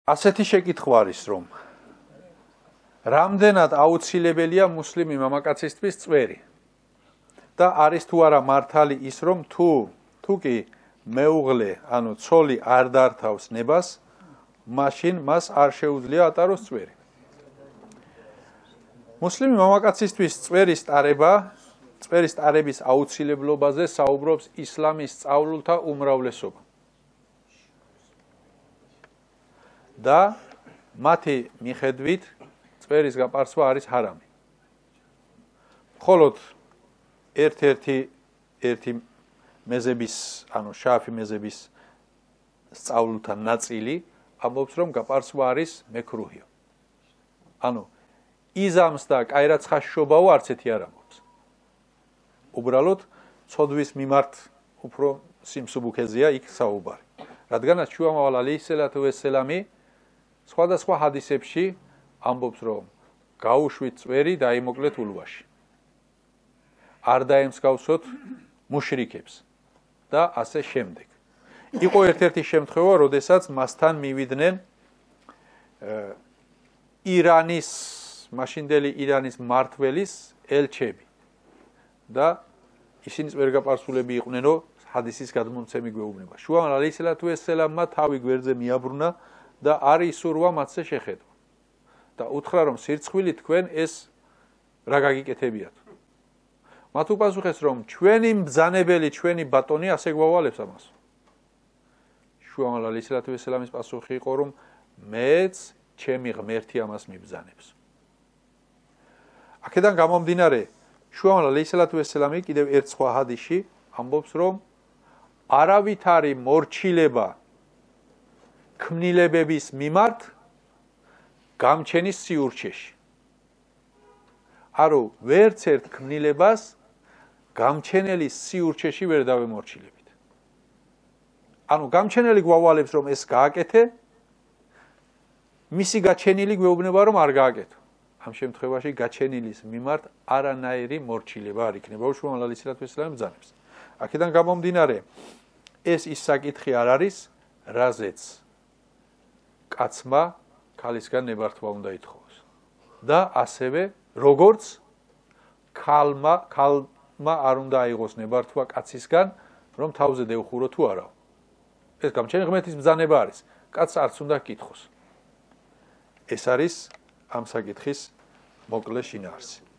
ასეთი შეკითხვა არის, რომ რამდენად აუცილებელია მუსლიმი მამაკაცისთვის წვერი და არის თუ არა მართალი ის, რომ თუ კი მეუღლე, ანუ ცოლი არ დართავს ნებას, მაშინ მას არ შეუძლია ატაროს წვერი. მუსლიმი მამაკაცისთვის წვერის ტარების აუცილებლობაზე საუბრობს ისლამის სწავლულთა უმრავლესობა. და მათი მიხედვით წვერის გაპარსვა არის ჰარამი. მხოლოდ ერთი მეზების, ანუ შაფი მეზების სწავლულთა ნაწილი ამბობს, რომ გაპარსვა არის მეკრუჰია. ანუ იზამს და კაირაცხაშობაო არც ერთი არ ამბობს. უბრალოდ ცოდვის მიმართ უფრო სიმსუბუქეზეა იქ საუბარი. რადგანაც შუამავალ ალეისალათუ ვესელამი სხვადასხვა ჰადისებში ამბობს, რომ გაუშვით წვერი და აიმოკლეთ ულვაში. არ დაემსგავსოთ მუშრიკებს და ასე შემდეგ. იყო ერთ-ერთი შემთხვევა, როდესაც მასთან მივიდნენ მაშინდელი ირანის მმართველის ელჩები და ისინი წვერგაპარსულები იყვნენ, რომ ჰადისის გადმომცემი გვეუბნება. შუამავალ ალეისალათუ ვესელამმა თავი გვერდზე მიაბრუნა და არ ისურვა მათზე შეხედვა. და უთხრა, რომ სირცხვილი თქვენ ეს რა გაგიკეთებიათ. მათ უპასუხეს, რომ ჩვენი მბრძანებელი, ჩვენი ბატონი ასე გვავალებს ამას. შუამავალ ალეისალათუ ვესელამის პასუხი იყო, რომ მეც ჩემი ღმერთი ამას მიბრძანებს. აქედან გამომდინარე, შუამავალ ალეისალათუ ვესელამი კიდევ ერთ სხვა ჰადისში ამბობს, რომ არავითარი მორჩილება ქმნილებების მიმართ გამჩენის სიურჩეში. არო ვერც ერთ ქმნილებას გამჩენელი სიურჩეში ვერ დავემორჩილებით. ანუ გამჩენელი გვავალებს, რომ ეს გააკეთე, მისი გაჩენილი გვეუბნება, რომ არ გააკეთო. ამ შემთხვევაში გაჩენილის მიმართ არანაირი მორჩილება არ იქნება, შუამავალ ალეისალათუ ვესელამი ბრძანებს. აქედან გამომდინარე, ეს ის საკითხი არ არის, რაზეც კაცმა ქალისგან ნებართვა უნდა ითხოვოს. და ასევე როგორც ქალმა არ უნდა აიღოს ნებართვა კაცისგან, რომ თავზე დევხურო თუ არა. ეს გამჩენი ღმერთის ბრძანება არის. კაცს არც უნდა კითხოს. ეს არის ამ საკითხის მოკლე შინაარსი.